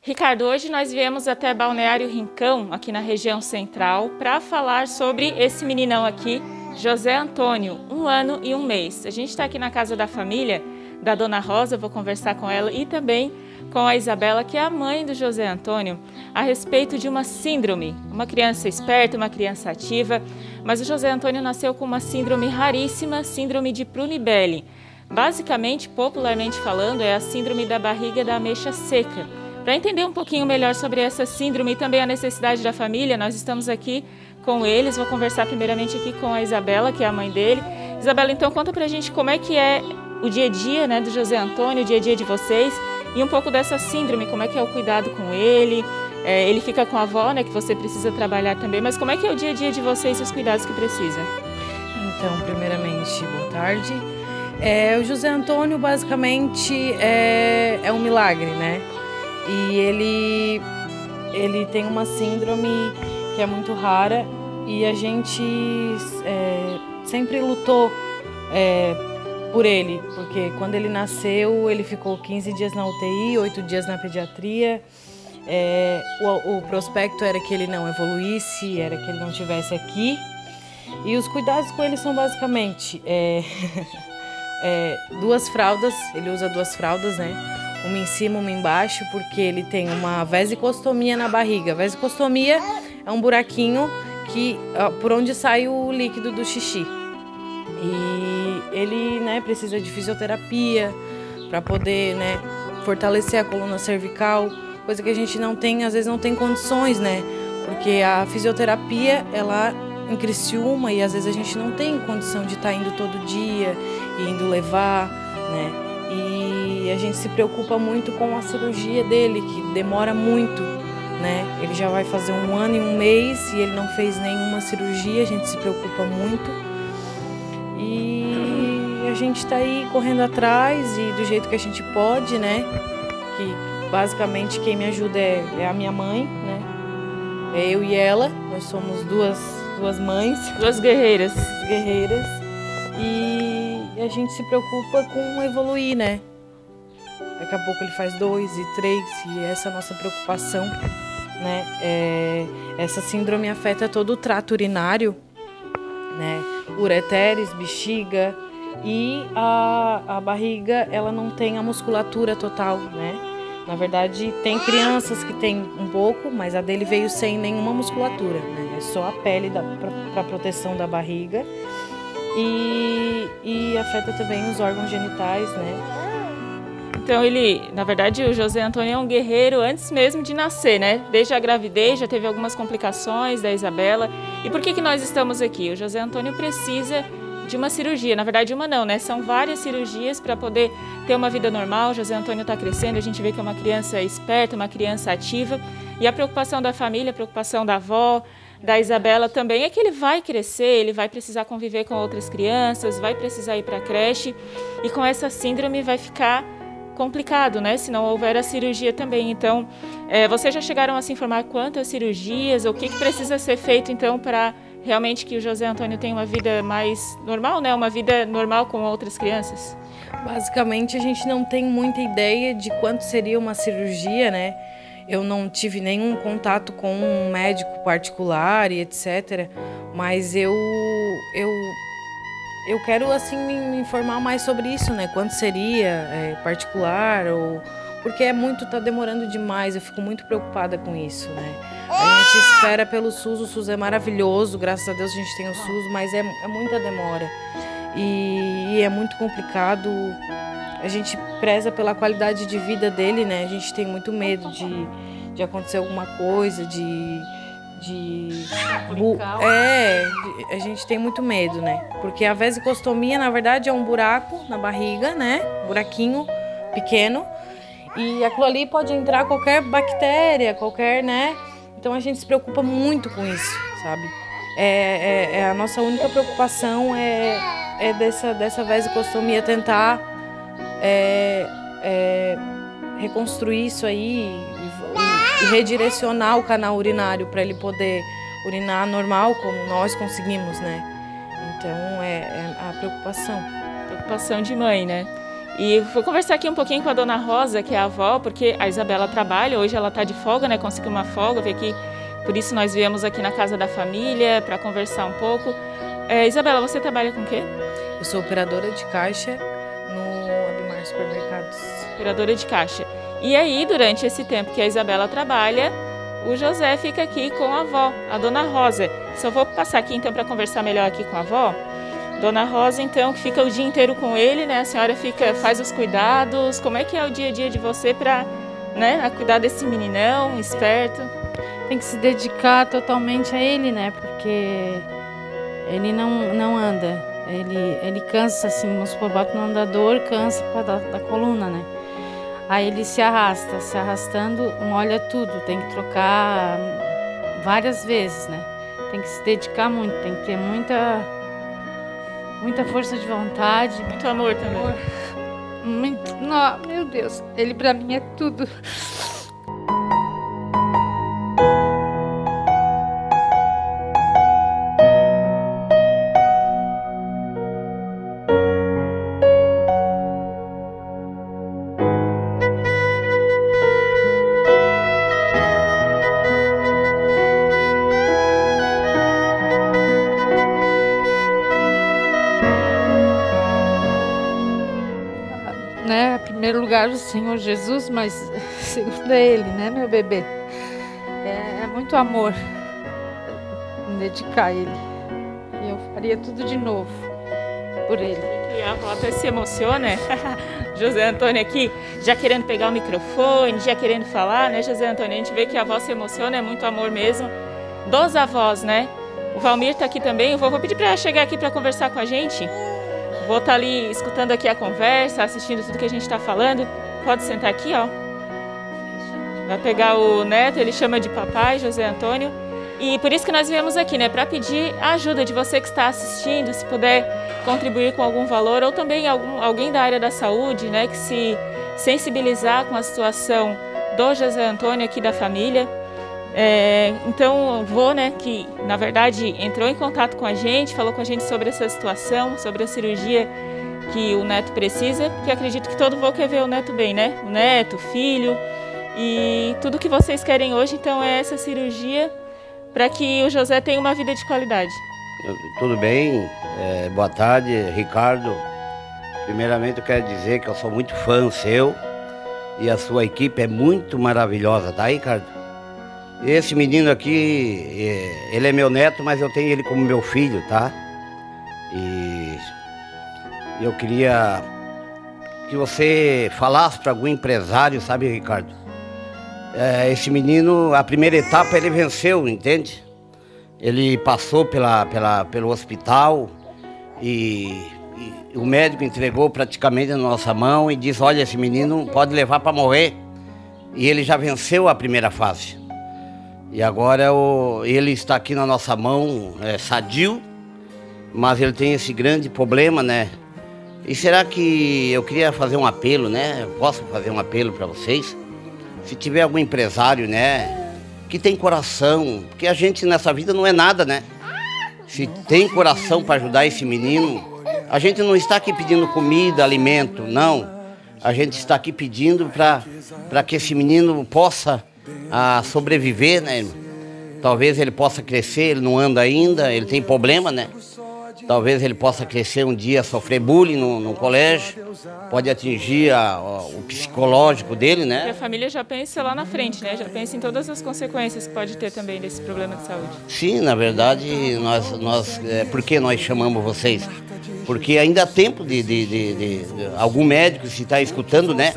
Ricardo, hoje nós viemos até Balneário Rincão, aqui na região central, para falar sobre esse meninão aqui, José Antônio, 1 ano e 1 mês. A gente está aqui na casa da família da Dona Rosa, vou conversar com ela e também com a Isabela, que é a mãe do José Antônio, a respeito de uma síndrome. Uma criança esperta, uma criança ativa, mas o José Antônio nasceu com uma síndrome raríssima, síndrome de Prunibelli. Basicamente, popularmente falando, é a síndrome da barriga da ameixa seca. Para entender um pouquinho melhor sobre essa síndrome e também a necessidade da família, nós estamos aqui com eles. Vou conversar primeiramente aqui com a Isabela, que é a mãe dele. Isabela, então conta pra gente como é que é o dia a dia, né, do José Antônio, o dia a dia de vocês e um pouco dessa síndrome, como é que é o cuidado com ele. Ele fica com a avó, né, que você precisa trabalhar também, mas como é que é o dia a dia de vocês e os cuidados que precisa? Então, primeiramente, boa tarde. O José Antônio basicamente é um milagre, né? E ele tem uma síndrome que é muito rara e a gente sempre lutou por ele, porque quando ele nasceu ele ficou 15 dias na UTI, 8 dias na pediatria. O prospecto era que ele não evoluísse, era que ele não estivesse aqui. E os cuidados com ele são basicamente 2 fraldas, ele usa 2 fraldas, né? Uma em cima, uma embaixo, porque ele tem uma vesicostomia na barriga. Vesicostomia é um buraquinho por onde sai o líquido do xixi. E ele, né, precisa de fisioterapia para poder, né, fortalecer a coluna cervical, coisa que a gente não tem, às vezes não tem condições, né? Porque a fisioterapia, ela em Criciúma, e às vezes a gente não tem condição de estar indo todo dia e indo levar, né? E a gente se preocupa muito com a cirurgia dele, que demora muito, né? Ele já vai fazer 1 ano e 1 mês e ele não fez nenhuma cirurgia, a gente se preocupa muito. E a gente está aí correndo atrás e do jeito que a gente pode, né? Que basicamente quem me ajuda é a minha mãe, né? É eu e ela, nós somos duas mães. 2 guerreiras. E a gente se preocupa com evoluir, né? Daqui a pouco ele faz 2 e 3 e essa é a nossa preocupação, né? Essa síndrome afeta todo o trato urinário, né? Ureteres, bexiga e a barriga, ela não tem a musculatura total, né? Na verdade, tem crianças que tem um pouco, mas a dele veio sem nenhuma musculatura, né? É só a pele para proteção da barriga e afeta também os órgãos genitais, né? Então na verdade, o José Antônio é um guerreiro antes mesmo de nascer, né? Desde a gravidez já teve algumas complicações da Isabela. E por que nós estamos aqui? O José Antônio precisa de uma cirurgia, na verdade uma não, né? São várias cirurgias para poder ter uma vida normal. O José Antônio está crescendo, a gente vê que é uma criança esperta, uma criança ativa. E a preocupação da família, a preocupação da avó, da Isabela também é que ele vai crescer, ele vai precisar conviver com outras crianças, vai precisar ir para a creche e com essa síndrome vai ficar complicado, né? Se não houver a cirurgia também. Então, vocês já chegaram a se informar quantas cirurgias, o que precisa ser feito então para realmente que o José Antônio tenha uma vida mais normal, né? Uma vida normal com outras crianças? Basicamente, a gente não tem muita ideia de quanto seria uma cirurgia, né? Eu não tive nenhum contato com um médico particular e etc. Mas eu quero, assim, me informar mais sobre isso, né? Quanto seria particular ou... Porque tá demorando demais, eu fico muito preocupada com isso, né? A gente espera pelo SUS, o SUS é maravilhoso, graças a Deus a gente tem o SUS, mas é muita demora. E é muito complicado, a gente preza pela qualidade de vida dele, né? A gente tem muito medo de acontecer alguma coisa, a gente tem muito medo, né? Porque a vesicostomia, na verdade, é um buraco na barriga, né? Buraquinho pequeno. E aquilo ali pode entrar qualquer bactéria, né? Então a gente se preocupa muito com isso, sabe? A nossa única preocupação é dessa vesicostomia, tentar reconstruir isso aí e redirecionar o canal urinário para ele poder urinar normal, como nós conseguimos, né? Então é a preocupação. Preocupação de mãe, né? E vou conversar aqui um pouquinho com a dona Rosa, que é a avó, porque a Isabela trabalha, hoje ela está de folga, né? Conseguiu uma folga, veio aqui, por isso nós viemos aqui na casa da família para conversar um pouco. Isabela, você trabalha com o quê? Eu sou operadora de caixa no Abimar Supermercados. Operadora de caixa. E aí, durante esse tempo que a Isabela trabalha, o José fica aqui com a avó, a dona Rosa. Só vou passar aqui então para conversar melhor aqui com a avó. Dona Rosa, então, que fica o dia inteiro com ele, né? A senhora faz os cuidados. Como é que é o dia a dia de você para, né, a cuidar desse meninão esperto? Tem que se dedicar totalmente a ele, né? Porque ele não anda. Ele cansa, assim, vamos supor, bota no andador, cansa por causa da coluna, né? Aí ele se arrastando, molha tudo. Tem que trocar várias vezes, né? Tem que se dedicar muito, tem que ter muita força de vontade. Muito amor também. Não, meu Deus, ele pra mim é tudo. Né? Em primeiro lugar o Senhor Jesus, mas segundo é Ele, né, meu bebê? É muito amor me dedicar a Ele. E eu faria tudo de novo por Ele. E a avó até se emociona, José Antônio aqui, já querendo pegar o microfone, já querendo falar, né, José Antônio? A gente vê que a avó se emociona, é muito amor mesmo dos avós, né? O Valmir está aqui também, eu vou pedir para ela chegar aqui para conversar com a gente. Vou estar ali escutando aqui a conversa, assistindo tudo que a gente está falando. Pode sentar aqui, ó. Vai pegar o neto, ele chama de papai, José Antônio. E por isso que nós viemos aqui, né? Para pedir a ajuda de você que está assistindo, se puder contribuir com algum valor, ou também alguém da área da saúde, né? Que se sensibilizar com a situação do José Antônio aqui da família. Então, o vô, né, que na verdade entrou em contato com a gente, falou com a gente sobre essa situação, sobre a cirurgia que o neto precisa, porque acredito que todo vô quer ver o neto bem, né? O neto, o filho, e tudo que vocês querem hoje, então, é essa cirurgia para que o José tenha uma vida de qualidade. Tudo bem, boa tarde, Ricardo. Primeiramente eu quero dizer que eu sou muito fã seu e a sua equipe é muito maravilhosa, tá, Ricardo? Esse menino aqui, ele é meu neto, mas eu tenho ele como meu filho, tá? E eu queria que você falasse para algum empresário, sabe, Ricardo? Esse menino, a primeira etapa ele venceu, entende? Ele passou pelo hospital e o médico entregou praticamente na nossa mão e disse, olha, esse menino pode levar para morrer. E ele já venceu a primeira fase. E agora ele está aqui na nossa mão, sadio, mas ele tem esse grande problema, né? E será que eu queria fazer um apelo, né? Eu posso fazer um apelo para vocês? Se tiver algum empresário, né, que tem coração, porque a gente nessa vida não é nada, né? Se tem coração para ajudar esse menino, a gente não está aqui pedindo comida, alimento, não. A gente está aqui pedindo para que esse menino possa sobreviver, né? Talvez ele possa crescer, ele não anda ainda, ele tem problema, né? Talvez ele possa crescer um dia, sofrer bullying no colégio, pode atingir o psicológico dele, né? E a família já pensa lá na frente, né? Já pensa em todas as consequências que pode ter também desse problema de saúde. Sim, na verdade, por que nós chamamos vocês? Porque ainda há tempo de algum médico, se está escutando, né?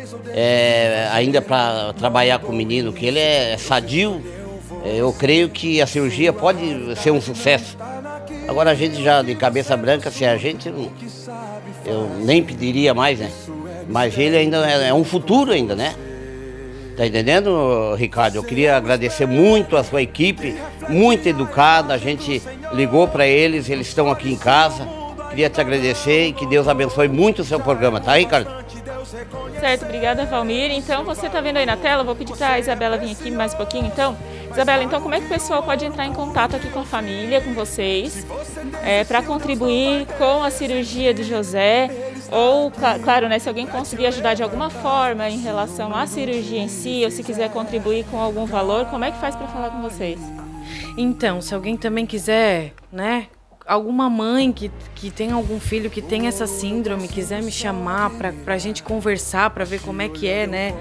Ainda para trabalhar com o menino, que ele é sadio, eu creio que a cirurgia pode ser um sucesso. Agora a gente já de cabeça branca, se a gente, eu nem pediria mais, né? Mas ele ainda é um futuro ainda, né? Tá entendendo, Ricardo? Eu queria agradecer muito a sua equipe, muito educada, a gente ligou para eles estão aqui em casa. Queria te agradecer e que Deus abençoe muito o seu programa, tá, Ricardo? Certo, obrigada, Valmir. Então, você está vendo aí na tela, vou pedir para a Isabela vir aqui mais um pouquinho, então. Isabela, então, como é que o pessoal pode entrar em contato aqui com a família, com vocês, para contribuir com a cirurgia do José? Ou, claro, né, se alguém conseguir ajudar de alguma forma em relação à cirurgia em si, ou se quiser contribuir com algum valor, como é que faz para falar com vocês? Então, se alguém também quiser, né, alguma mãe que tem algum filho que tem essa síndrome, quiser me chamar para a gente conversar, para ver como é que é, né,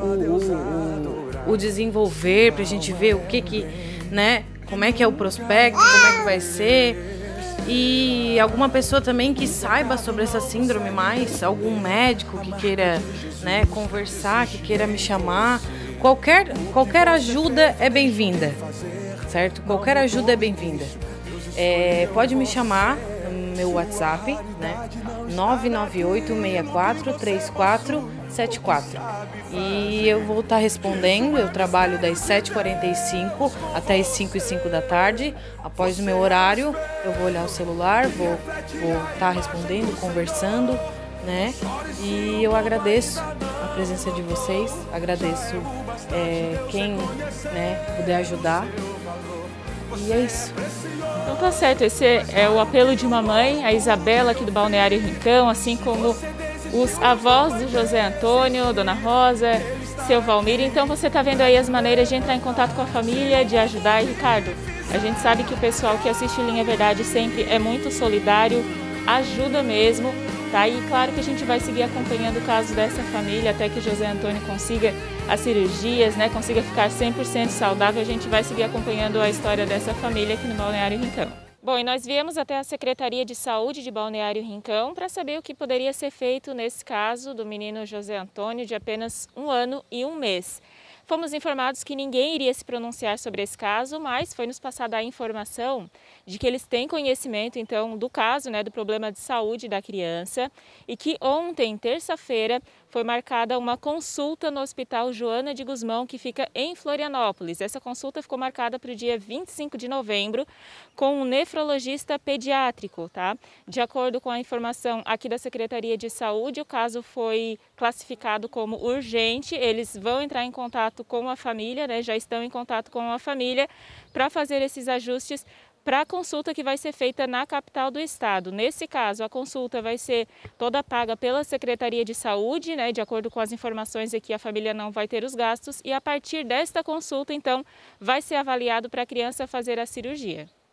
o desenvolver, para a gente ver o que, né, como é que é o prospecto, como é que vai ser. E alguma pessoa também que saiba sobre essa síndrome mais, algum médico que queira, né, conversar, que queira me chamar, qualquer ajuda é bem-vinda, certo? Qualquer ajuda é bem-vinda. Pode me chamar no meu WhatsApp, né, 998-64-3474. E eu vou estar respondendo. Eu trabalho das 7h45 até as 5h05 da tarde. Após o meu horário, eu vou olhar o celular, vou estar respondendo, conversando, né? E eu agradeço a presença de vocês, agradeço quem, né, puder ajudar. E é isso. Então tá certo, esse é o apelo de uma mãe, a Isabela aqui do Balneário Rincão, assim como os avós do José Antônio, Dona Rosa, seu Valmir. Então você está vendo aí as maneiras de entrar em contato com a família, de ajudar. E Ricardo, a gente sabe que o pessoal que assiste Linha Verdade sempre é muito solidário, ajuda mesmo, tá? E claro que a gente vai seguir acompanhando o caso dessa família até que o José Antônio consiga as cirurgias, né? Consiga ficar 100% saudável. A gente vai seguir acompanhando a história dessa família aqui no Balneário Rincão. Bom, e nós viemos até a Secretaria de Saúde de Balneário Rincão para saber o que poderia ser feito nesse caso do menino José Antônio, de apenas 1 ano e 1 mês. Fomos informados que ninguém iria se pronunciar sobre esse caso, mas foi nos passada a informação de que eles têm conhecimento, então, do caso, né, do problema de saúde da criança, e que ontem, terça-feira, foi marcada uma consulta no Hospital Joana de Guzmão, que fica em Florianópolis. Essa consulta ficou marcada para o dia 25 de novembro com um nefrologista pediátrico, tá? De acordo com a informação aqui da Secretaria de Saúde, o caso foi classificado como urgente. Eles vão entrar em contato com a família, né? Já estão em contato com a família para fazer esses ajustes para a consulta que vai ser feita na capital do estado. Nesse caso, a consulta vai ser toda paga pela Secretaria de Saúde, né? De acordo com as informações aqui, a família não vai ter os gastos e a partir desta consulta, então, vai ser avaliado para a criança fazer a cirurgia.